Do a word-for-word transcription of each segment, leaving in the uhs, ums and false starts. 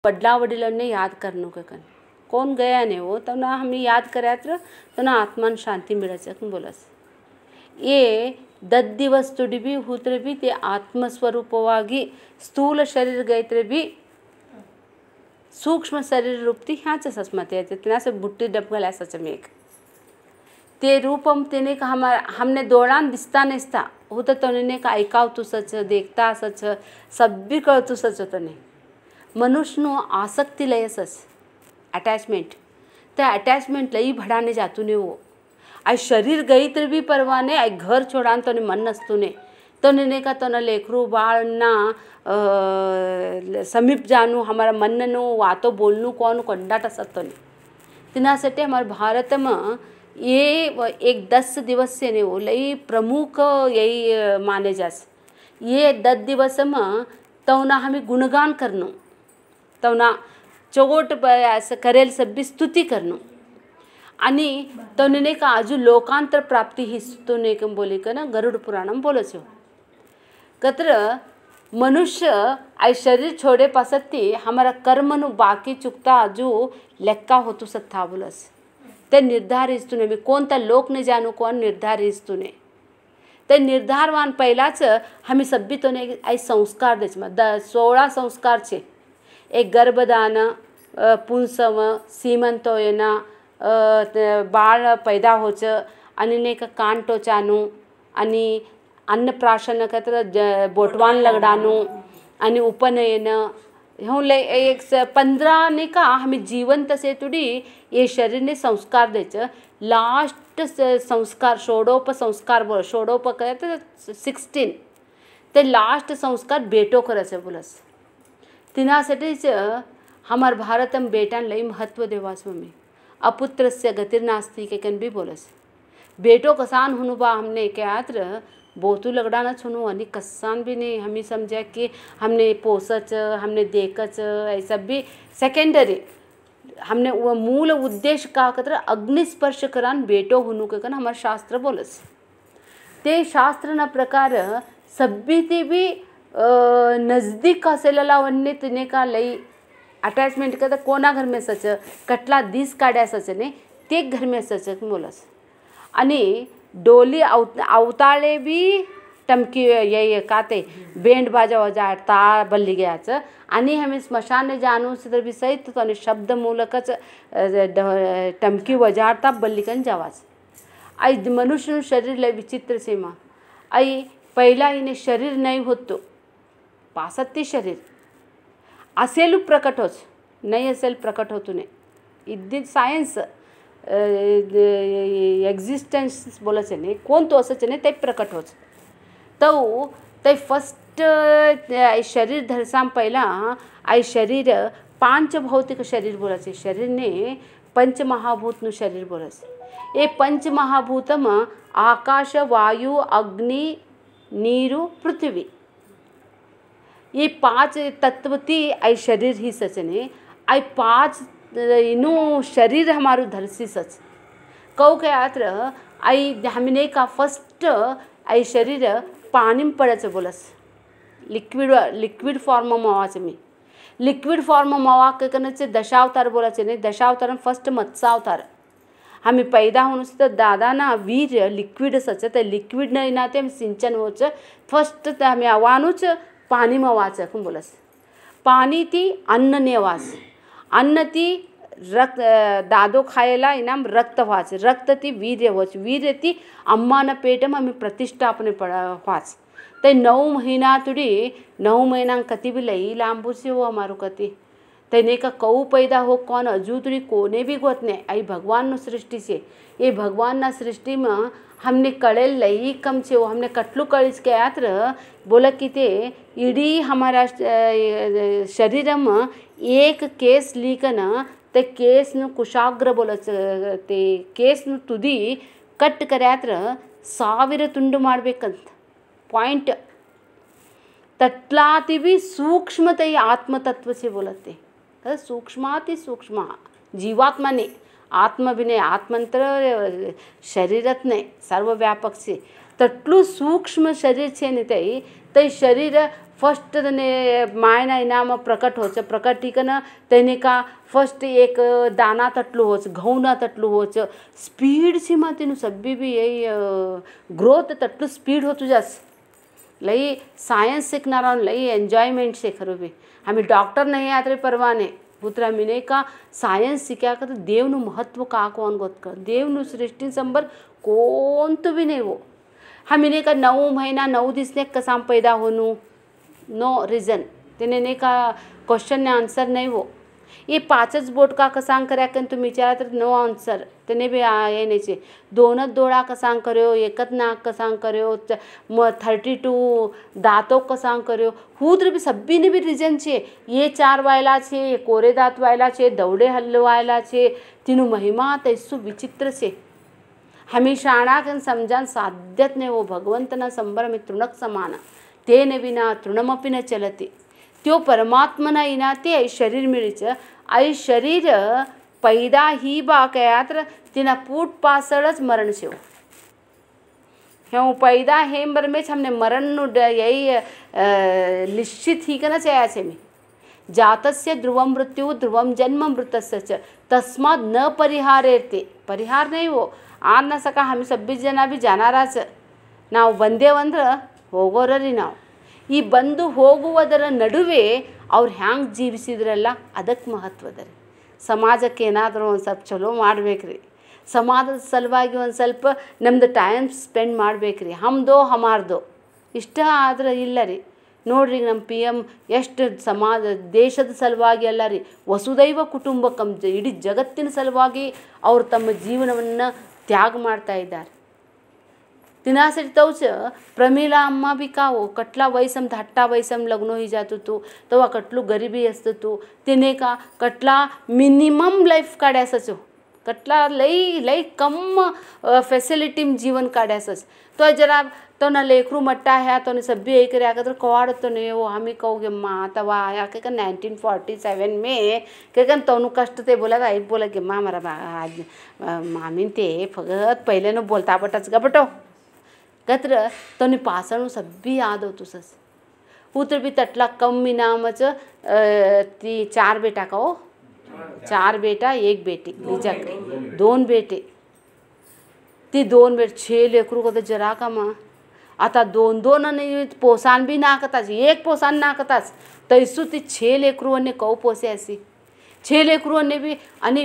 वडला वडिलांने याद करनो के कन कोण गया ने वो तो ना हमें याद करायत तो ना आत्मान शांती मिळायचं बोलस ये दस दिवस तुडी भी होतरे भी ते आत्मस्वरूपವಾಗಿ स्थूल शरीर गयत्रे भी सूक्ष्म शरीर रूपती ह्याच सस्मते आहे तिना से बुट्टी डबगल ऐसा मेघ ते रूपम तेने का हमार हमने दौड़ान दिसता नसता होतं तने का ऐकाव तू सच देखता सच सभी कळतू सच तने मनुष्यनो आसक्ति लयसस अटैचमेंट ते अटैचमेंट लई भड़ाने जातू ने वो आई शरीर गई तर भी परवाने आई घर छोड़ान तो मन नसतू ने तो ने का तो न लेखरू बाळ ना समीप जानू हमारा मन नो वातो बोलनू कौन कंडाट असतो ने तिनासाठी हमारे भारत में ये एक दस दिवस से ने वो लई प्रमुख यही माने जास ये दस दिवस में तो ना हमें गुणगान करनो तो ना चोगोट असं करेल सभी स्तुति करनो आणि तो ने का आजू लोकांतर प्राप्ति ही स्तुने के बोली का ना गरुड़ पुराणम बोलच कत्र मनुष्य आई शरीर छोड़े पसत्ती हमारा कर्म नु बाकी चुकता आजू लेक्का होतु सत्ता बोलस ते निर्धारिस्तुने मी कोणता लोक ने जानू कोण निर्धारिस्तुने ते निर्धारवान पहिलाच हमें सब्बी तो ने आई संस्कार देच मग द सोळा संस्कार छे एक गर्भदान पुंसव सीमंतोयना बाळ पैदा होचं आणि ने का कान टोचानू आणि अन्नप्राशन कतर बोटवान लगडानू आणि उपनयन ह्यो ले एक पंद्रह ने का हमें जीवंत से तुडी ये शरीर ने संस्कार द्यायचं लास्ट संस्कार षोडोप संस्कार बोल षोडोप करायचं सिक्स्टीन ते लास्ट संस्कार बेटो करायचं बोलस तिनासाठीच हमार भारतम बेटान लई महत्व देवास में अपुत्रस्य गतिर्नास्ति के कन भी बोलस बेटो कसान हुनु बा हमने क्या बोतू लगड़ाना छुनु अनि कसान भी नहीं हमें समझा कि हमने पोसच हमने देखच ऐसा भी सेकेंडरी हमने वो मूल उद्देश्य का कतर अग्निस्पर्श करान बेटो हुनु के कन हमार शास्त्र बोलस ते शास्त्र न प्रकार सभी ते भी नजदीक असेलेला वन्य तिने का लई अटैचमेंट का कोना घर में सच कटला दिस काढ्या सच ने ते घर में सच बोलस आणि डोली अवताळे भी टमकी ये काते बैंड बाजा वजा ताळ बल्ली गयाचं आणि हमें स्मशान जानू से तर भी सहित तो शब्द मूलकच टमकी वजारता बल्लिकन जावाच आई मनुष्य शरीर लय विचित्र सीमा आई पहिला हिने शरीर नाही होतो पासत्ती शरीर असेल प्रकट होच नाही असेल प्रकट होतो ने इद्दी सायन्स एक्झिस्टन्स बोलायचं नाही कोण तो असंच नाही ते प्रकट होच तो ते फर्स्ट शरीर धरसाम पहिला आई शरीर पांच भौतिक शरीर बोलायचे शरीर ने पंचमहाभूत नु शरीर बोलायचं ये पंचमहाभूतम आकाश वायु अग्नि नीरू पृथ्वी ये पांच तत्वती आई शरीर ही सचने आई पांच इनु शरीर हमारू धरसी सच कौ के आत्र आई हमने का फर्स्ट आई शरीर पानी में पड़ायचं बोलस लिक्विड लिक्विड फॉर्म मवाचं मी लिक्विड फॉर्म मवा के कनचे दशावतार बोलायचे नाही दशावतार फर्स्ट मत्स्यावतार हमें पैदा होने से तो दादा ना वीर लिक्विड सच ते लिक्विड नहीं ना ते सिंचन होच फर्स्ट ते हमें आवानुच पानी मवाचं कोण बोलस पाणी ती अन्न नेवास अन्न ती रक्त दादो खायला इनाम रक्त व्हाच रक्त ती वीर्य व्हाच वीर्य ती अम्मा न पेटम हमें प्रतिष्ठापने पड़ा व्हाच ते नौ महीना तुडी नौ महीना कति भी लई लांबू से हो हमारो कति तेने का कऊ पैदा हो कौन अजू तुडी कोने भी गोत ने आई भगवान न सृष्टि से ये भगवान न सृष्टि में हमने कड़ेल लई कम से वो हमने कटलू कड़िस के यात्र बोला कि ते इडी हमारा शरीर में एक केस लीकन ते केस नु कुशाग्र बोलच ते केस नु तुदी कट करयात्र ಸಾವಿರ ತುಂಡು ಮಾಡಬೇಕಂತ पॉइंट तटलाती भी सूक्ष्मते आत्मतत्व से बोलते सूक्ष्माति सूक्ष्म जीवात्मा ने आत्मा भी नहीं आत्मंत्र शरीरत ने सर्वव्यापक से તેટલું સૂક્ષ્મ શરીર છે ને તે તે શરીર ફર્સ્ટ ને માયના એનામાં પ્રકટ હોય છે પ્રકટીકન તેને કા ફર્સ્ટ એક દાના તટલું હોય છે ઘઉંના તટલું હોય છે સ્પીડ છે માં તેનું સભ્ય બી એ ગ્રોથ તટલું સ્પીડ હોતું જશે લઈ સાયન્સ શીખનારાઓને લઈ એન્જॉयमेंट છે ખરું બી આम्ही डॉक्टर नहीं आतरे परवाने पुत्रा मिने का सायन्स शिक्या का तो देवનું महत्व का कोण गोत कर देवનું सृष्टि संबर कोण तो भी नहीं वो हमिने का नौ महीना नौ दिवस ने कसाम पैदा होनु नो रीजन तेने ने का क्वेश्चन ने आंसर नहीं वो ये पाचच बोट का कसांग कर्या कन तुम्ही विचारा तर नो आन्सर तेने बी ये नाही छे दोनच डोळा कसांग कर्यो एकच नाक कसांग कर्यो म थर्टी टू दांतो कसांग कर्यो हुद्र बी सब्बीने बी रीजन छे ये चार वायला छे ये कोरे दांत वायला छे दवडे हलवायला छे तीनु महिमा तैसु विचित्र छे हमी शाणा कन समजान साध्यत ने वो भगवंतना संबर में तृणक समान तेने विना तृणमपि न चलति त्यो परमात्मना इनाते आई शरीर मिळीच आई शरीर पैदा ही बा कयात्र तिना पूट पासळच मरण छेव हे पैदा हेम बरमेच हमने मरण नु यही निश्चित ही कना चाया छे मी जातस्य ध्रुवम मृत्यु ध्रुवम जन्म मृतस्य च तस्माद न परिहारेते परिहार नहीं वो आन न सका हम सब्बी जना भी जानाराच ನಾವು ಬಂದೇವಂದ್ರೆ ಹೋಗೋರರಿ ನಾವು ಈ ಬಂದು ಹೋಗುವುದರ ನಡುವೆ ಅವ್ರು ಹ್ಯಾಂಗೆ ಜೀವಿಸಿದ್ರಲ್ಲ ಅದಕ್ಕೆ ಮಹತ್ವದ ರೀ ಸಮಾಜಕ್ಕೆ ಏನಾದರೂ ಒಂದು ಸ್ವಲ್ಪ ಚಲೋ ಮಾಡ್ಬೇಕ್ರಿ ಸಮಾಜದ ಸಲುವಾಗಿ ಒಂದು ಸ್ವಲ್ಪ ನಮ್ದು ಟೈಮ್ ಸ್ಪೆಂಡ್ ಮಾಡ್ಬೇಕ್ರಿ ಹಮ್ದೋ ಹಮಾರ್ದೋ ಇಷ್ಟ ಆದ್ರೆ ಇಲ್ಲ ರೀ ನೋಡ್ರಿ ನಮ್ಮ ಪಿ ಎಮ್ ಎಷ್ಟು ಸಮಾಜ ದೇಶದ ಸಲುವಾಗಿ ಅಲ್ಲ ರೀ ವಸುದೈವ ಕುಟುಂಬಕಂ ಇಡೀ ಜಗತ್ತಿನ ಸಲುವಾಗಿ ಅವರು ತಮ್ಮ ಜೀವನವನ್ನು त्याग ಮಾಡ್ತಾ ಇದ್ದಾರೆ तिनासाठी तवच प्रमिला अम्मा बी का हो कटला वयसम धाट्टा वयसम लग्न होई जात होतो तेव्हा कटलू गरिबी असत तू तिने का कटला मिनिमम लाईफ काढ्यासच कटला लई लई कम फॅसिलिटी जीवन काढ्यासच तो जरा तो ना लेकरू मट्टा है तो ने सभ्य एक रे अगर कवाड़ तो ने वो हमी कहोगे माँ तवा आया के नाइनटीन फोर्टी सेवन में के कन तोनु कष्ट ते बोला आई बोला कि माँ मरा आज मामीन ते फगत पहिले न बोलता बटच ग बटो गत्र तो ने पासणू सभ्य याद होतो सस पुत्र भी तटला कम इनामच ती चार बेटा का हो चार बेटा एक बेटी निजक दोन बेटे ती दोन बेट छे लेकरू को तो जरा का माँ आता दोन दोन आणि पोसान बी नाकताच एक पोसान नाकताच तैसू ती छे लेकरूने कौ पोसे असी छे लेकरूने बी आणि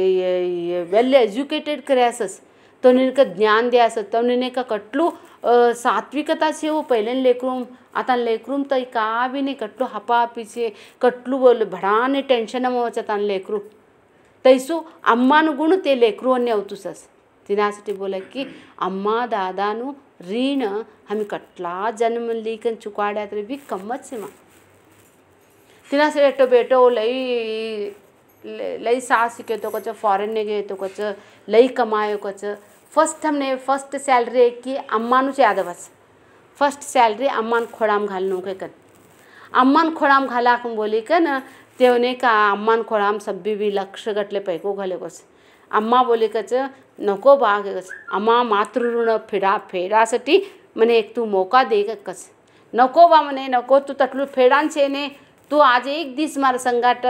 वेल एज्युकेटेड करायसस तो का ज्ञान द्यायचं तो का कटलू सात्विकता छे वो पहिले लेकरूम आता लेकरूम तर का बी नाही कटलू हपाहपीचे कटलू बोल भडाने टेन्शन मवचत लेकरू तैसू अम्मान गुण ते लेकरूने अवतुसस तिनासाठी बोला की अम्मा दादानु ऋण हमी कटला जन्म लीकन चुकाड्या तरी बी कमच से माँ तिनासे एटो बेटो लई लई सास के तो कच फॉरेन ने गए तो कच लई कमाए कच फर्स्ट हमने फर्स्ट सैलरी की अम्मा नु याद बस फर्स्ट सैलरी अम्मान खोड़ाम घालनो के कर अम्मान खोड़ाम घाला हम बोली का ना तेवने का अम्मान खोड़ाम सब्बी भी लक्ष गटले पैको घाले कस अम्मा बोली कच नको बाग कस अम्मा मातृ ऋण फेडा फेडासाठी मने एक तू मौका दे कस नको बा मने नको तू तटलू फेडान छे ने तू आज एक दिस मार संगाट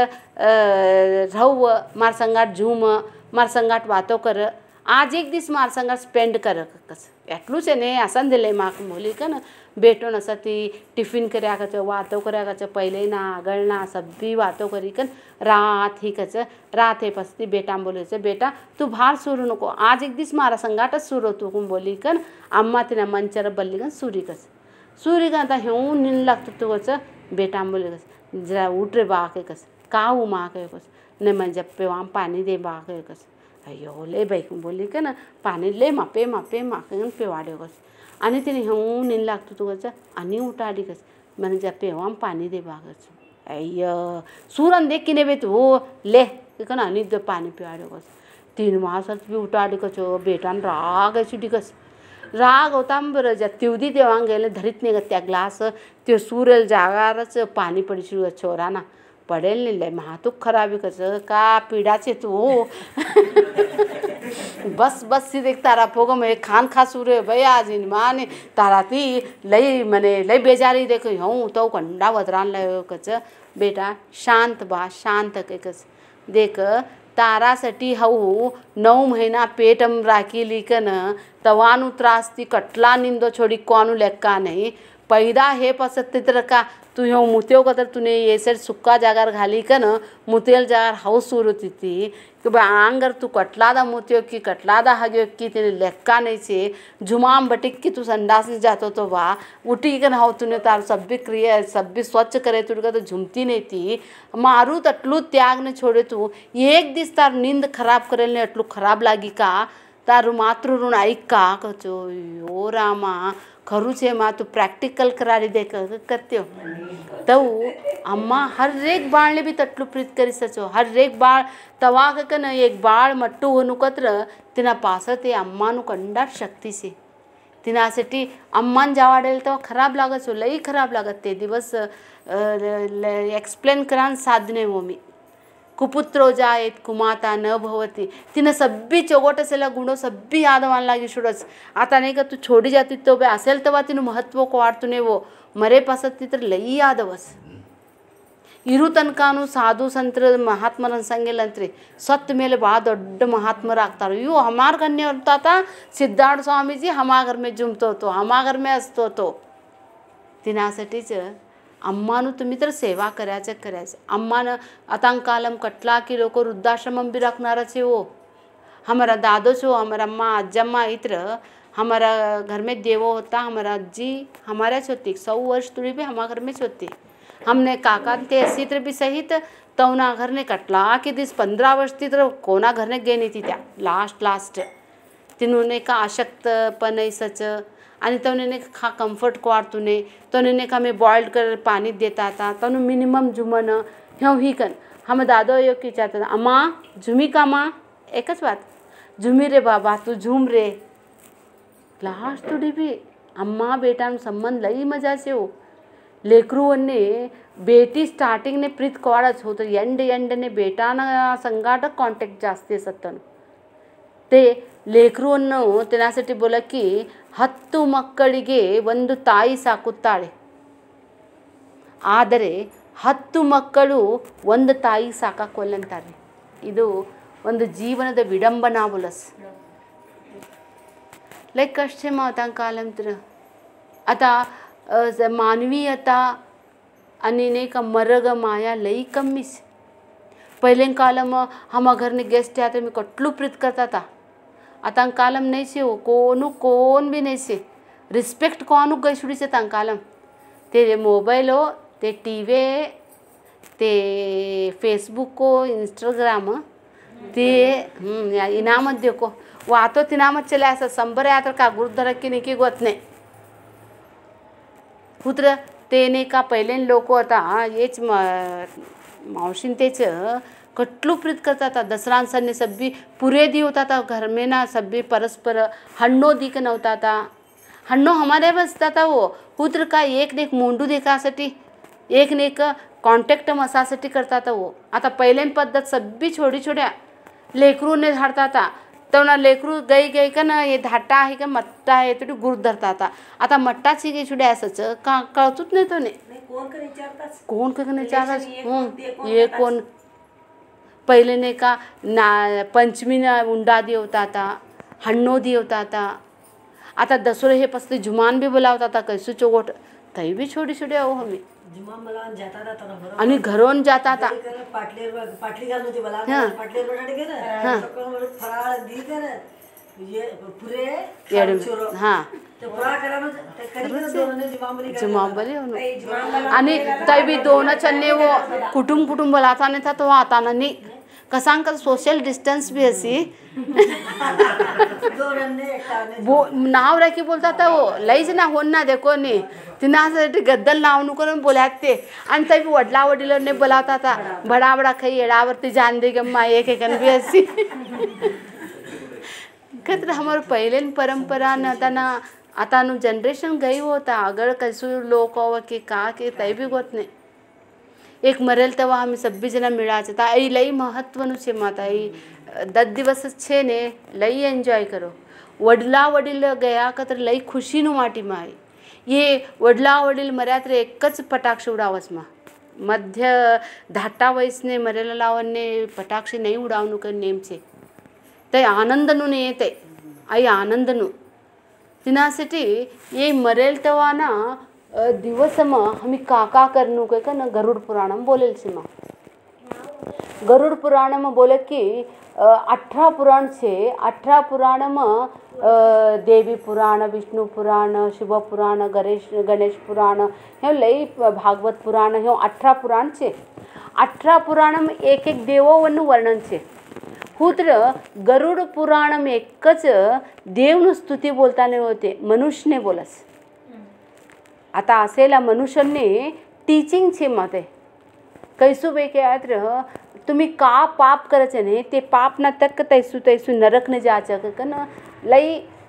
रहव मार संगाट झूम मार संगाट वातो कर आज एक दिस मार संगाट स्पेंड कर कस एटलू छे ने आसन दिले माक बोली का ना बेटो नसती टिफिन कर्या कच वातो कर्या कच पहिले ना आगळना सब्बी वातो करी कन रात ही कच रात हे पसती बेटा बोले बेटा तू भार सुरू नको आज एक दिस मारा संगाटच सुरू तू कुम बोली कन अम्मा तिना मंचर बल्ली कन सुरी कस सुरी का आता हेऊ निन लागतो तू कच बेटा बोले कस जरा उठ रे बाके कस काऊ माँ के कस ने मन जब पे वहाँ पानी दे बाके कस अयो ले बाई बोली का ना पाणी ले मापे मापे माके पेवाडे कस आणि तिने हेऊ निन लागतो तू कस आणि उठाडी कस मन जब पे वहाँ पाणी दे बाकस अय्य सूरन देख किने बे तू ले कन आणि दे पाणी पेवाडे कस तीन मासात बी उठाडी कस बेटान राग अशी कस राग होता बरं ज्या तिवदी तेव्हा गेले धरीत नाही त्या ग्लास ते सुरेल जागारच पाणी पडशी छोराना पडेल नाही लय महातूक खराबी कसं का पिडाचे तू बस बस सी देख तारा फोगो में खान खासू रे भाई आज इन माने तारा ती लई मने लई बेजारी देखो हूँ तो कंडा वदरान लय कच बेटा शांत बा शांत के कच देख तारासाठी हऊ नऊ महिना पेटम राखी लिकन तवानु त्रास ती कटला निंदो छोड़ी कोनु लेक्का नहीं पैदा हे पसत तर का तू ह्यो मुत्यो का तर तूने ये सर सुक्का जागार घाली का न मुतेल जागार हाउस सुरू तिथी कि बा आंगर तू कटलादा मुत्यो की कटलादा हग्यो की तेने लेक्का नहीं से जुमाम बटिक की तू संडास में जातो तो वाह उठी का हाउ तूने तार सब भी क्रिया सब भी स्वच्छ करे तू का तो झुमती नहीं थी मारू तटलू त्याग ने छोड़े तू एक दिस तार नींद खराब करे ने अटलू खराब लागी का तारू मातृ ऋण ऐक का कचो यो रामा खरू छे माँ तू प्रैक्टिकल करारी दे करते हो तऊ अम्मा हर एक बाळ ने भी तटलू प्रीत करी सचो हर एक बाळ तवा कन एक बाळ मट्टू होनु कत्र तिना पास ते अम्मा नु कंडाट शक्ती से तिनासाठी अम्मान जावाडेल तो खराब लागत सो लई खराब लागत ते दिवस एक्सप्लेन करान साधने वो मी कुपुत्रो जायत कुमाता न भवती तिनं सब्बी चौगोट असेला गुणो सब्बी यादवान लागी शुडच आता नाही का तू छोडी जाती तो बे असेल तेव्हा तिनं महत्व को वाढतुने वो मरे पासत ती तर लई यादवस ಇರು ತನಕನೂ ಸಾಧು ಸಂತರ ಮಹಾತ್ಮರನ್ನು ಸಂಗಿಲ್ಲಂತ್ರಿ ಸತ್ತ ಮೇಲೆ ಭಾಳ ದೊಡ್ಡ ಮಹಾತ್ಮರಾಗ್ತಾರೆ ಇವು हमार गण्य होता था सिद्धार्थ स्वामी जी हमार घर में जुमतो तो हमार घर में असतो तो तिनासाठीच अम्मानु तुम्ही तर सेवा करायचं करायचं अम्मानं आता कालम कटला की लोक वृद्धाश्रम भी रखनारच है वो हमारा दादो छो हमारा अम्मा अज्जम्मा इत्र हमारा घर में देवो होता हमारा अज्जी हमारा छोती सौ वर्ष तुड़ी भी हमारे घर में छोती हमने काका ते अस्सी तर भी सहित तवना घर ने कटला की दिस पंधरा वर्ष ती तर कोणा घर ने गेली ती त्या लास्ट लास्ट तिनुने का अशक्तपण सच आणि तवने खा कम्फर्ट को वाढतुने तवने का मी बॉइल्ड कर पानी देता था तनु मिनिमम जुमन ह्यो ही कन हम दादो यो की चाहता अम्मा झुमी का माँ एकच बात झुमी रे बाबा तू झूम रे लास्ट तुडी भी अम्मा बेटा संबंध लई मजा से हो लेकरूवन्ने बेटी स्टार्टिंग ने प्रीत कोवाडच होतं ಎಂಡ್ ಎಂಡನೆ ಬೇಟಾನ ಸಂಗಾಟ ಕಾಂಟ್ಯಾಕ್ಟ್ ಜಾಸ್ತಿ असतन ते लेकरूವನ್ನು त्यासाठी बोला की ಹತ್ತು ಮಕ್ಕಳಿಗೆ ಒಂದು ತಾಯಿ ಸಾಕುತ್ತಾಳೆ ಆದರೆ ಹತ್ತು ಮಕ್ಕಳು ಒಂದು ತಾಯಿ ಸಾಕಕ್ಕೊಲ್ಲಂತಾರೆ ಇದು ಒಂದು ಜೀವನದ ವಿಡಂಬನಾ बोलस लाईक कष्ट मावतां कालम तर आता मानवीयता आणि नाही का मरग माया लई कमीच पहिले कालम हम घर ने गेस्ट आते मी कटलू प्रीत करता था आता कालम नहीं से हो कोनु कोण भी नहीं से रिस्पेक्ट कोणू गैसुडी से ता कालम ते मोबाईल हो ते टीव्ही ते फेसबुक को इंस्टाग्राम ते इनामत देखो वातो तिनामत चले असं संबर यात्र का गुरुधर की नाही की गोत नाही पुत्र तेने का पहिले लोक होता हेच मावशीन तेच कटलू प्रीत करता था दसरा सन्ने सब्बी पुरे दी होता था घर में ना सब्बी परस्पर हन्नो दी के नव्हता था हन्नो हमारे बसता था वो पुत्र का एक ने एक मुंडू देखासाठी एक ने एक कॉन्टॅक्ट मसासाठी करता था वो आता पहिले पद्धत सब्बी छोडी छोड्या लेकरू ने झाडता था तवना लेकरू गई गई का ना ये धाटा आहे का मट्टा आहे तो गुरु धरता था आता मट्टाची गई छुड्या असच का कळतूच नाही तो ने कोण का विचारतास कोण का विचारतास ये कोण पहिले ने का ना पंचमी ना उंडा दी होता था हन्नो दी होता था आता दसरे हे पसते जुमान भी बोलावता था कैसू चोगोट तई भी छोटी छोटी हो हमें जुमान मला जाता था तर आणि घरोन जाता था पाटलेर पाटली घालून होती मला पाटलेर बटाटे गेलं सकाळ फराळ दी कर ये पुरे हां ते फराळ करा मग ते करी दोन जुमांबली जुमांबली आणि तई भी दोन चन्ने वो कुटुंब कुटुंब बोलाता नहीं था तो आता नहीं कसांक सोशल डिस्टेंस भी असी वो नाव रखी बोलता था वो लईच ना होन ना देखो नी तिनासाठी गद्दल नाव नु करून बोलाते आणि तई भी वडला वडील ने बोलावता था बडा बडा खाई एडावरती जान दे गम्मा एक एक भी असी खतर हमार पहिले परंपरा न ना आता नु जनरेशन गई होता अगर कसू लोक हो के का के तई भी गोत नहीं एक मरेल तेव्हा आम्ही सब्बी जना मिळायचं तर आई लई महत्त्वનું છે માતા आई दस દિવસ જ છે ને લઈ એન્જોય કરો વડલા વડીલ ગયા કતર લઈ ખુશીનું માટીમાં આવી ये वडला वडील मर्याद रे एकच पटाक्षी उडावसमा मध्य धाटा वयसने मरेला लावणे पटाक्षी नाही उडावणं का नेमचे ते आनंदनु ने येते आई आनंदनु तिनासाठी ये मरेल तेव्हा ना दिवसमा आम्ही काका करनू काय का ना गरुड पुराणम बोलेल सीमा गरुड पुराणम बोले की अठरा पुराण छे अठरा पुराणમાં देवी पुराण विष्णु पुराण शिव पुराण गणेश गणेश पुराण हे लई भागवत पुराण हे अठरा पुराण छे अठरा पुराणમાં एक एक देवोનું વર્ણન છે हुत्र गरुड पुराणમાં एकच देवનું स्तुती बोलताना होते मनुष्यने बोलस आता असेला मनुष्यने टीचिंग छे मते कैसू बे के आत्र तुम्ही का पाप करायचं नाही ते पाप ना तक तैसू तैसू नरक ने जायचं का ना लई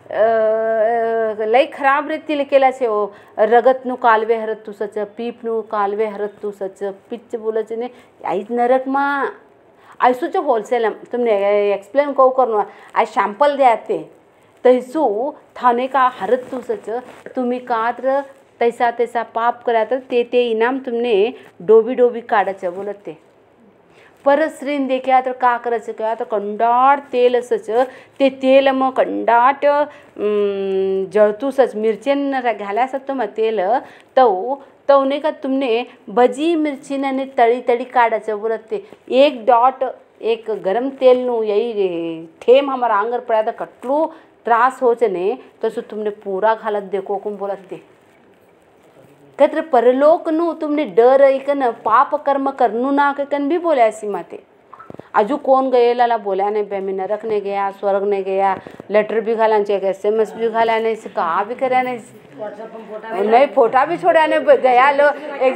लई खराब रीतीने केला छे ओ रगतनु कालवे हरत तू सच पीपनु कालवे हरत तू सच पिच बोलच ने आई नरक मा आयसूच होलसेल तुमने एक्सप्लेन को करनो आई सैंपल दे आते तैसू थाने का हरत तू सच तुम्ही कात्र तैसा तैसा पाप करा तर ते ते इनाम तुमने डोबी डोबी काढायचं बोलत ते परत श्रीन देखा तर का करायचं का तर कंडाट तेल असच ते तेल मग कंडाट जळतूसच मिरचीन घालायचं तो मग तेल तव तवने का तुमने भजी मिरचीने तळी तळी काढायचं बोलत ते एक डॉट एक गरम तेल नु यही ठेम हमारा आंगर पड़ा तो कटलू त्रास हो चने तो सु तुमने पूरा घालत देखो कुम बोलत ते कत्र परलोक नु तुमने डर ऐकन पाप कर्म करनू ना कन भी बोले ऐसी माते अजू कौन गएला ला बोला ने बे में नरक ने गया स्वर्ग ने गया लेटर भी घाला चाहिए एसएमएस भी घाला नहीं से कहा भी करे नहीं नहीं फोटा भी छोड़ा ने गया लो एक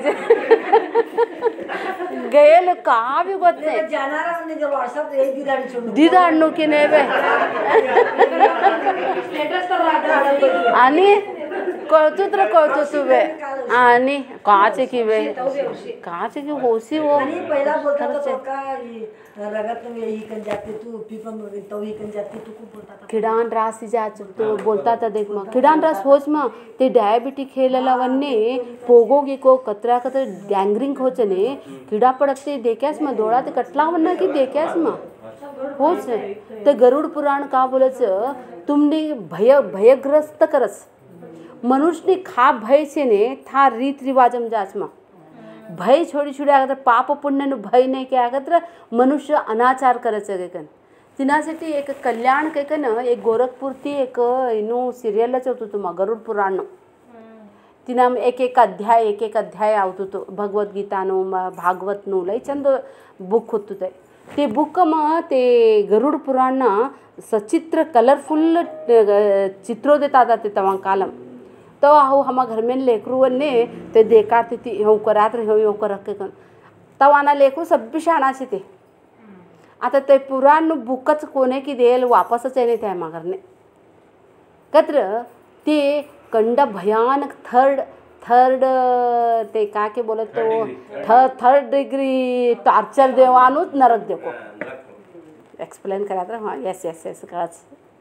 गए लो कहा भी गोत नहीं दीदार नो की ने बे आणि कळतो तर कळतो तू बे आणि काचे की बे काचे की होसी वो आणि पहिला बोलता तो का रगत में यही कन जाते तू पीपम तो ही कन जाते तू को बोलता था किडान रास जा तो बोलता था देख मा किडान रास होच मा ते डायबिटी खेलेला वन्ने पोगोगी को कतरा कतर गँग्रिंग होचने किडा पडते देख्यास मा दोडा ते कटला वन्ना की देख्यास मा होच ते गरुड पुराण का बोलायचं तुमने भय भयग्रस्त करस मनुष्य खा भय से ने था रीत रिवाजम जाचमा भय छोड़ी छोड़ी आगत पाप पुण्य नु भय नहीं के आगत मनुष्य अनाचार करायचं गेकन तिनासाठी एक कल्याण केकन एक गोरखपुर ती एक इनु सिरियलच होतो तुमा गरुड पुराण तिना एक एक अध्याय एक एक अध्याय आवतो तो भगवत गीता नु भागवत नु लई चंद बुक होतो ते ते बुक मा ते गरुड पुराण ना सचित्र कलरफुल चित्रो देता था ते तवा कालम तो हो हम घर में लेकरू ने ते देखा ती हो करात हो यो कर के तव आना लेकरू सब्बी शाणा से ते आता ते पुराण बुकच कोने की देल वापसच येणे त्या मागरने कत्र ते कंड भयानक थर्ड थर्ड ते का के बोलत तो थर्ड थर्ड डिग्री टॉर्चर देवानुच नरक देखो एक्सप्लेन करा तर हाँ यस यस यस कळच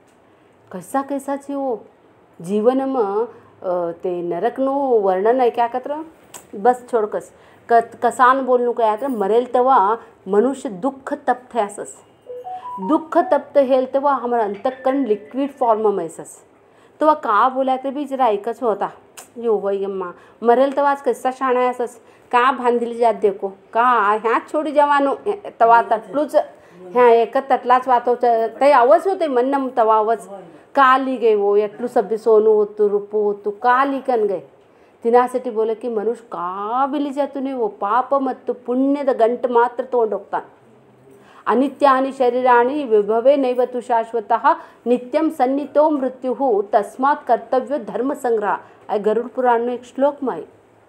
कैसा कैसा छी वो जीवन में ते नरकनु वर्णन आहे क्या कत्र बस छोडकस कत कसान बोलणू काय तर मरेल तेव्हा मनुष्य दुःख तप्त असस दुःख तप्त हेल तेव्हा हमारा अंतकरण लिक्विड फॉर्म में असस तेव्हा का बोला तर भी जरा एकच होता यो वही अम्मा मरेल तेव्हा कसा शाणा असस का भांदिली जात देखो का ह्या छोडी जवानो तवा तटलूच ह्या एक तटलाच वातो ते आवाज होते मन तवा आवाज काली गए वो एटलू सब्बी सोनू होतु रूपू होतु काली कन गए तिनासाठी बोले की मनुष्य का बिली जातु नहीं वो पाप मत्तु पुण्यद गंट मात्र तोंड होता अनित्यानि शरीराणि विभवे नैव तु शाश्वतः नित्यम सन्नितो मृत्युः तस्मात् कर्तव्यो धर्म संग्रह आ गरुड़ पुराण नो एक श्लोक में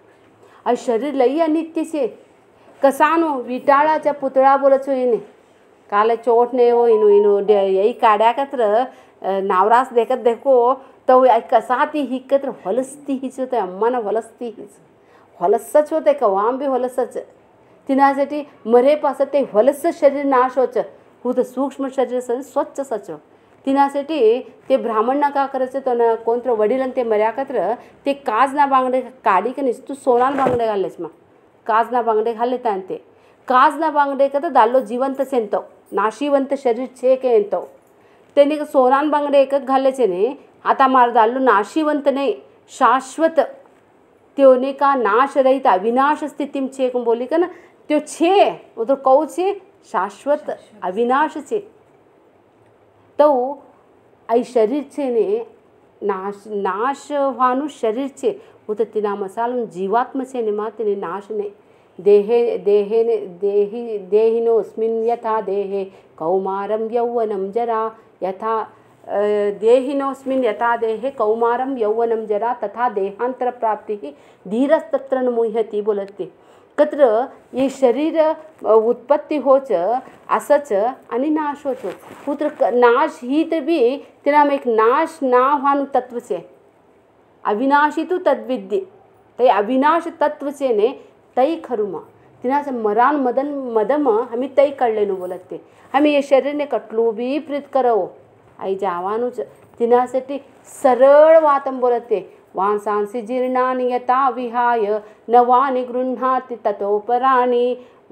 आ शरीर लई अनित्य से कसानो विटाळाचा पुतळा बोलचो इने काले चोट ने वो इनु इनु यही काड्या कत्र नावरास देखत देखो तो कसा ती हिकत्र ಹೊಲಸ್ತಿ हिच होते अम्मा ना ಹೊಲಸ್ತಿ हिच ಹೊಲಸच होते कवाम भी ಹೊಲसच तिनासाठी मरेपासून ते होलस शरीर नाश होचं हो तर सूक्ष्म शरीर स्वच्छ सचो तिनासाठी ते ब्राह्मणना का करायचं तो ना कोणतं वडील ते मर्याकत्र ते काज ना बांगडे काढी का नाही तू सोनान बांगडे घाललेस मग काज ना बांगडे घालले ते काज ना बांगडे का तर दाल्लो जिवंत सेंतो नाशिवंत शरीर छे के येतो त्यांनी सोनान बांगडे एकच घालायचे नाही आता मार दाल्लो नाशिवंत नाही शाश्वत त्योने का नाश रहित अविनाश स्थिति में छे को बोली का ना त्यो छे वो तो कौ छे शाश्वत अविनाश छे तो आई शरीर छे ने नाश नाश वानु शरीर छे वो तो तिना मसाल जीवात्म छे ने माते ने नाश ने देहे देहे ने देहि देहिनोस्मिन् यथा देहे कौमारं यौवनं जरा यथा देहिनोस्मिन् यथा देहे कौमारं यौवनं जरा तथा देहांतर प्राप्ति धीरस्तत्र न मुह्यति बोलते कत्र ये शरीर उत्पत्ती होच असच आणि नाश होच पुत्र नाश ही तर बी तिनाम एक नाश ना व्हानु तत्व छे अविनाशी तू तद्विद्य ते अविनाश तत्व छे ने तई खरुमा तिनाच मरान मदन मदम हमी तई कळलेनु बोलते हमी ये शरीर ने कटलू बी प्रीत करो आई जावानुच तिनासाठी सरळ वातम बोलते वांसांसी जीर्णानि यथा विहाय नवानि गृह्णाति ततोपराणि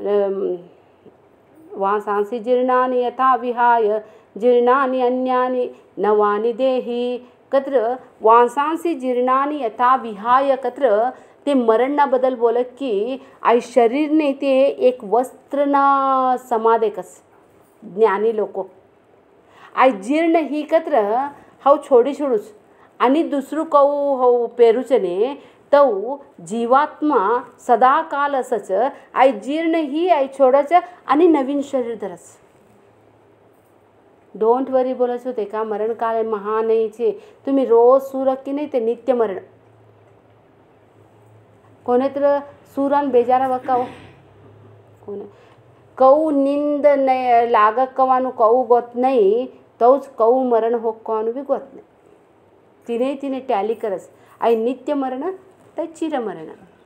वांसांसी जीर्णानि यथा विहाय जीर्णानि अन्यानि नवानि देहि कत्र वांसांसी जीर्णानि यथा विहाय कत्र ते मरण ना बदल बोलत की आई शरीर ने ते एक वस्त्र ना समादेकस ज्ञानी लोको आई जीर्ण ही कत्र हाव छोडी छोडूच आणि दुसरं कौ हो पेरूचने तौ जीवात्मा सदा काल असच आई जीर्ण ही आई छोडच आणि नवीन शरीर धरस डोंट वरी बोलत होते का मरण काल महान छे तुम्ही रोज सूरक की नाही ते नित्य मरण कोणेतर सूरान बेजारा वकाओ कोणे कौ निंद नहीं लाग कवानु कौ गोत नहीं तौच कौ मरण हो कवानु भी गोत नहीं तिने तिने टॅली करस आई नित्य मरण तर चिर मरण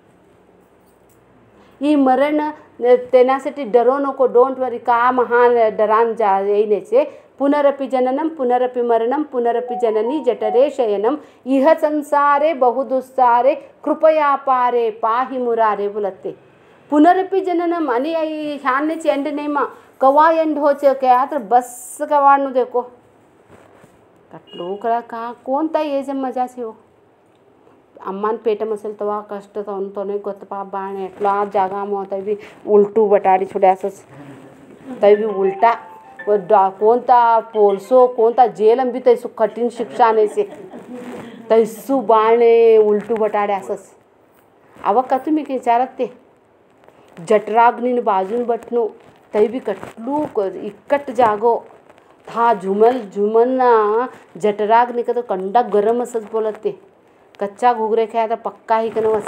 ही मरण तेनासाठी डरो नको डोंट वरी का महान डरान जा येण्याचे पुनरपि जननम पुनरपि मरणम पुनरपि जननी जठरे शयनम इह संसारे बहुदुस्सारे कृपया पारे पाहि मुरारे बोलते पुनरपि जननम आणि आई ह्यानेच एंड नाही मा कवा एंड होचे क्या तर बस कवानु देखो कटलो करा का कोणता येज मजा छे हो अम्मान पेट मसल तवा कष्ट तो तो नहीं गोतपा बाण एटला जागा में तई भी उल्टू बटाड़ी छुड्यासस तई भी उल्टा कोणता पोलसो कोणता जेल भी तई सु कठिन शिक्षा ने से तई सु बाणे उल्टू बटाड्यासस अव का तुम्ही विचारत ते जठराग्नि बाजून बटनो तई भी कटलू इकट जागो था झुमल झुमना जठराग्नि का तो कंडा गरम असच बोलते कच्चा घुगरे खाया तो पक्का ही कनो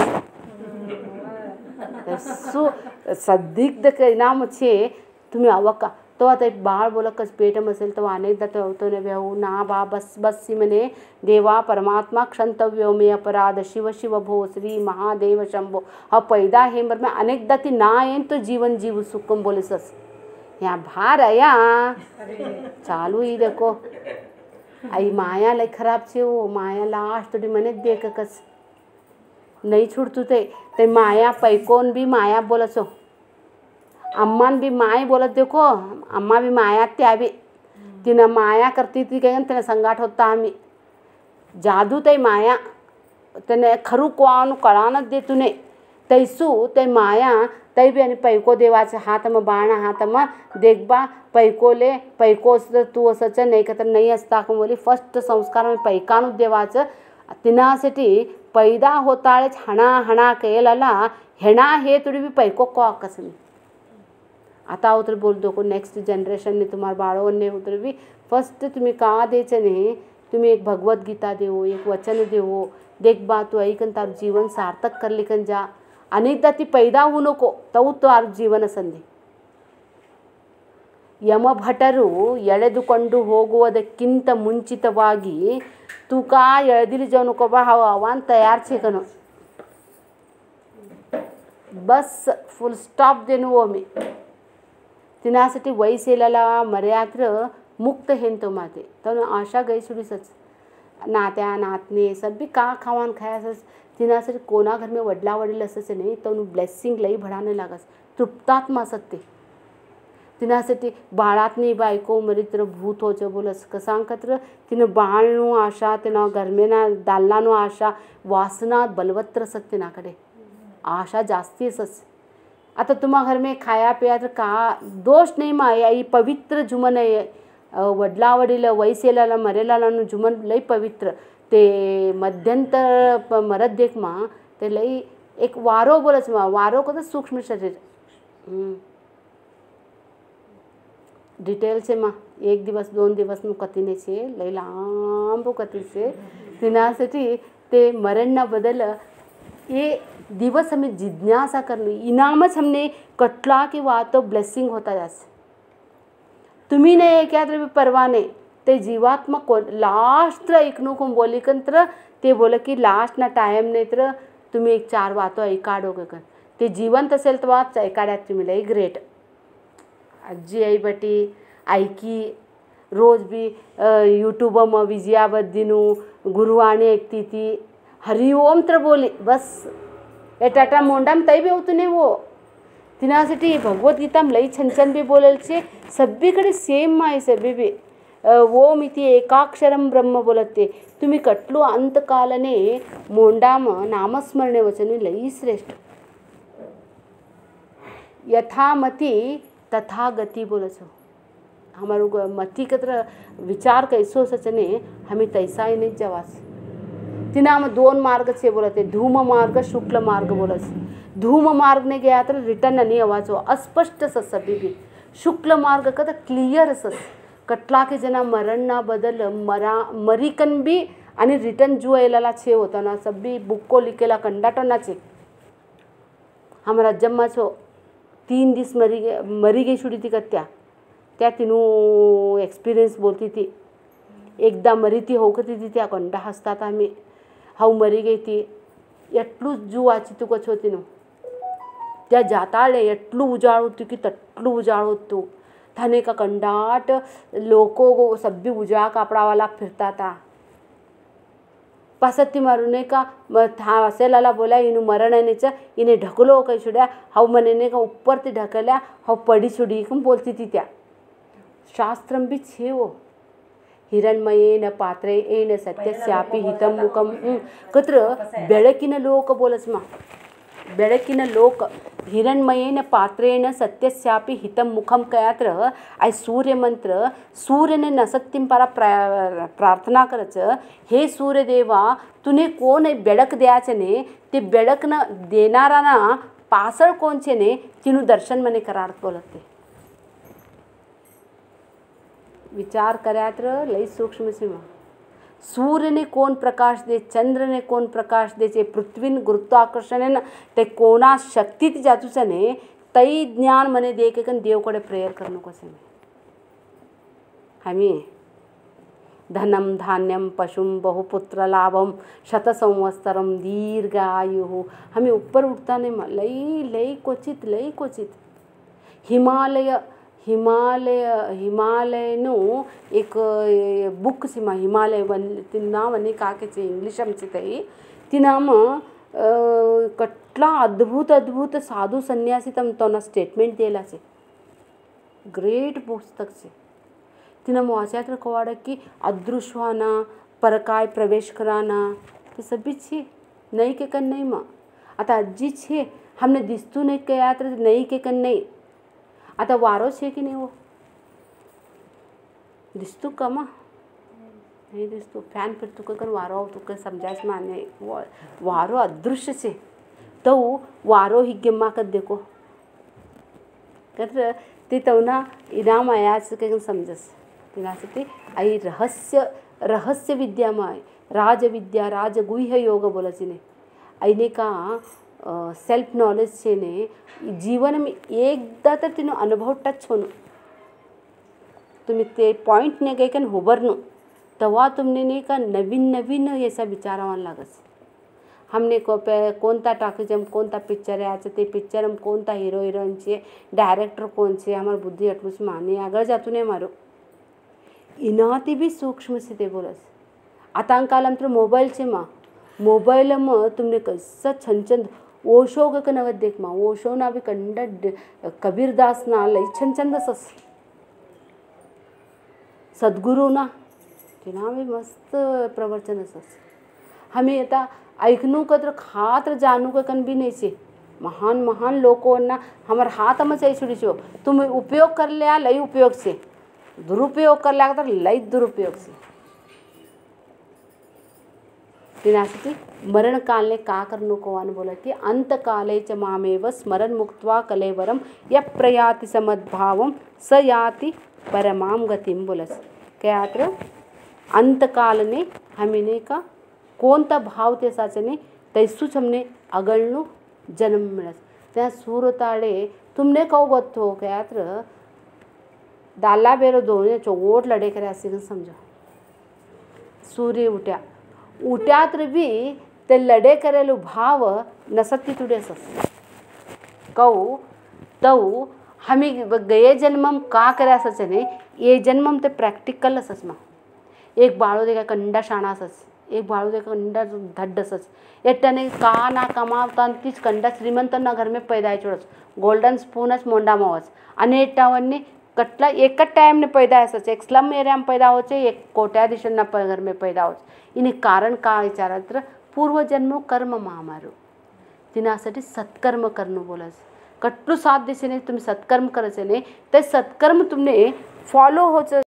सु सदिग्ध के नाम छे तुम्ही अवका तो आता एक बाळ बोला कस पेट मसेल तो अनेकदा तो होतो ने बेहू ना बा बस बस सी मने देवा परमात्मा क्षंतव्यो मे अपराध शिव शिव भो श्री महादेव शंभो हा पैदा हे मर में अनेकदा ती ना येन तो जीवन जीव सुकम बोले सस यहाँ भार आया चालू ही देखो आई माया लय खराब छे वो माया लास्ट तो मने देख कस नहीं छुड़तू ते ते माया पैकोन भी माया बोलसो अम्मान भी माय बोलत देखो अम्मा भी माया त्या भी तिने माया करती थी कहीं तेने संगाट होता आम्ही जादू ते माया तेने खरू कोण कळानच दे तुने तैसू ते माया तै भी आणि पैको देवाचे हात में बाण हात में देखबा पैकोले पैकोस तू असच नाही का तर नाही असता का बोली फर्स्ट संस्कार में पैकानु देवाचं तिनासाठी पैदा होताळेच हणा हणा केलेला हेणा हे तुडी भी पैको को कसमी आता उतर बोल दो को नेक्स्ट जनरेशन ने तुम्हार बाळों ने उतर भी फर्स्ट तुम्ही का देचे ने तुम्ही एक भगवत गीता देवो एक वचन देवो देख बा तू ऐकन तार जीवन सार्थक कर लिकन जा अनेकदा ती पैदा होऊ नको तऊ तार जीवन संधी ಯಮಭಟರು ಎಳೆದುಕೊಂಡು ಹೋಗುವುದಕ್ಕಿಂತ ಮುಂಚಿತವಾಗಿ ತೂಕ ಎಳೆದಿಲಿ ಜವನಕೊಬ್ಬ ಅವಾನ್ ತಯಾರು छेकनो बस फुल स्टॉप देणं वो मी तिनासाठी वैसेलाला मर्यात्र मुक्त हेन तो माते तर आशा गई सुडीसच नात्या नातने सभी का खावान खायासच तिनासाठी कोणा घर में वडला वडील असंच नाही तर ब्लेसिंग लई भडाने लागस तृप्तात मासत ते तिनासाठी बाळातनी बायको मरित्र भूत होचं बोलस कसांकत्र तिनं बाळनु आशा तिनं गरमेना दालनानु आशा वासना बलवत्र सत्य नाकडे आशा जास्ती असच आता तुम्हा घर में खाया पिया तर का दोष नाही मा आई पवित्र जुमन आहे वडला वडील वैसेलाला मरेलाला जुमन लई पवित्र ते मध्यंतर मरद देख मा ते लई एक वारो बोलच मा वारो को सूक्ष्म शरीर डिटेल से मा एक दिवस दोन दिवस नु कतीने से लई लांब कती से तिनासाठी ते मरण ना बदल ये दिवस हमें जिज्ञासा करनी इनामच हमने कटला की वात तो ब्लेसिंग होता जास तुम्ही ने क्या तर परवा नाही ते जीवात्मा को लास्ट ऐकणू को बोली कंत्र ते बोल की लास्ट ना टाइम नाही तर तुम्ही एक चार वातो ऐकाडोगे कर ते जिवंत असेल तर वाच ऐकाड्यात तुम्ही लई ग्रेट आजी आई बटी ऐकी रोज भी यूट्यूब में विजयाबद्दीनु गुरुवाणी ऐकती थी हरिओम तर बोले बस ए टाटा मोंडाम तई भी होतो नाही वो तिनासाठी भगवद्गीता लई छन छन भी बोलेल छे सगळीकडे सेम माय सभी भी वो मिती एकाक्षरम ब्रह्म बोलते तुम्ही कटलो अंतकालने मोंडाम नामस्मरणे वचने लई श्रेष्ठ यथामति तथा गति बोलछो हमारो मती कत्र विचार कैसो सचने हमें तैसा ही नहीं जवास तिनाम दोन मार्ग से बोलते धूम मार्ग शुक्ल मार्ग बोलस धूम मार्ग ने गया तर रिटर्न नहीं आवाज हो अस्पष्ट सस सभी भी शुक्ल मार्ग का तो क्लियर सस कटला के जना मरण ना बदल मरा मरीकन भी आणि रिटर्न जो एलाला छे होता ना सभी बुक्को लिखेला कंडाटो ना छे हमारा जम्मा छो तीन दिस मरी गे मरी गई छुड़ी थी कत्या त्या तिनू एक्सपिरियन्स बोलती थी एकदा मरी थी होकती थी त्या कंडा हसतात आम्ही हाऊ मरी गई थी एटलू जू वाची तू कछ होती नो त्या जाताळे एटलू उजाळ होती की तटलू उजाळ होतो थाने का कंडाट लोको को सभी उजाळ कापडावाला फिरता था पासत्ती मारूने का था असेलाला बोला इनु मरण नेचा इने ढकलो काही छुड्या हाऊ मनेने का ऊपर ते ढकल्या हाऊ पडी छुडी कम बोलती थी त्या शास्त्रम भी छे वो हिरणमयेन पात्रेण सत्यस्यापि हितं मुखम कत्र बेळकिन लोक बोलस मा बेळकिन लोक हिरणमयेन पात्रेण सत्यस्यापि हितं मुखम कयात्र आई सूर्य मंत्र सूर्यने नसक्तिम पारा प्रार्थना करच हे सूर्य देवा तुने कोण बेळक द्याचने ते बेळक न देणारा ना पासळ कोणचे ने तिनु दर्शन मने करार बोलते विचार करात्र लई सूक्ष्म सीमा सूर्य ने कोण प्रकाश दे चंद्र ने कोण प्रकाश देचे पृथ्वीन गुरुत्वाकर्षण ते कोणा शक्ती ती जातूचने तई ज्ञान मने दे के कन देवकडे प्रेयर करणं कसे हमी धनम धान्यम पशुम बहुपुत्र लाभम शत संवत्सरम दीर्घायु हमें ऊपर उठता नहीं लई लई क्वचित लई क्वचित हिमालय हिमालय हिमालयनु एक बुक सीमा हिमालय वन नाम अने काके इंग्लिश आमचे तई ती नाम कटला अद्भुत अद्भुत साधु संन्यासी तम तो स्टेटमेंट देला छे ग्रेट पुस्तक छे तिना वाच्यात्र कवाड़ की अदृश्यवाना परकाय प्रवेश कराना ते सभी छे नहीं के कन नहीं माँ आता अज्जी छे हमने दिसतू नहीं के यात्र नहीं के कन नहीं आता वारो छे की नहीं वो दिसतू कमा नहीं दिसतू फॅन फिरतू का कन वारो तू का समजायच माने वारो अदृश्य छे तो वारो हिग्गे माकत देखो कर ते तवना इनाम आयाच के समजस तिनासाठी आई रहस्य रहस्य विद्यामय राजविद्या राजगुह्य योग बोलायची नाही आईने का सेल्फ नॉलेज से ने जीवन में एकदा तर तिनं अनुभव टच होणं तुम्ही ते पॉइंट ने गए कन होबरनो तवा तुमने ने का नवीन नवीन ऐसा विचारावान लागस हमने को पे कोणता टाकीजम कोणता पिक्चर याचं ते पिक्चरम कोणता हिरो हिरोईनचे डायरेक्टर कोणचे हमार बुद्धी अटमुस माने આગળ जातू नाही मारो इनाती बी सूक्ष्म से ते बोलस आता कालम तर मोबाईलचे मा मोबाईल म तुमने कसं छनछन ओशो का नवत देख मा ओशो ना भी कंड कबीरदास ना लई छनछन दसस सद्गुरु ना तिना भी मस्त प्रवचन असस हमें आता ऐकनू का तर खातर जानू का कन भी नहीं से महान महान लोगों ना हमारे हाथ में से छुड़ी छो तुम उपयोग कर लिया लई उपयोग से दुरुपयोग कर लिया तो लई दुरुपयोग से तिनासिटी मरण काल ने का करनो को वान बोला कि अंत काले च मामेव स्मरण मुक्त्वा कलेवरम य प्रयाति समद्भावम स याति परमाम गतिम बोलस क्या आत्र अंत काल ने हमीने का कोणता भाव ते साचने तैसूच हमने अगळनु जन्म मिळस त्या सूरताळे तुमने कहो गोत्तो क्यात्र दाला बेरो दोने चोट लड़े करे असी समझो सूर्य उठ्या उठ्यात्र भी ते लड़े करेलु भाव नसती तुडे सस कहू तऊ हमें गए जन्मम का करे सचने ये जन्मम ते प्रैक्टिकल ससमा एक बाळो देखा कंडा शाणा सस एक बाळू देखा कंडा धड्डसच एट्टाने का ना कमावता तीच कंडा श्रीमंतांना घर में पैदा चोड़स गोल्डन स्पूनच मोंडा मावच आणि एट्टावन्नी कटला एक टाइम ने पैदा असच एक स्लम एरिया में पैदा होचे एक कोट्याधीशांना घर में पैदा होच इने कारण का विचारा तर पूर्व जन्म कर्म महामारू तिनासाठी सत्कर्म करणं बोलस कट्टू साथ दिशेने तुम्ही सत्कर्म करायचे नाही ते सत्कर्म तुमने फॉलो होच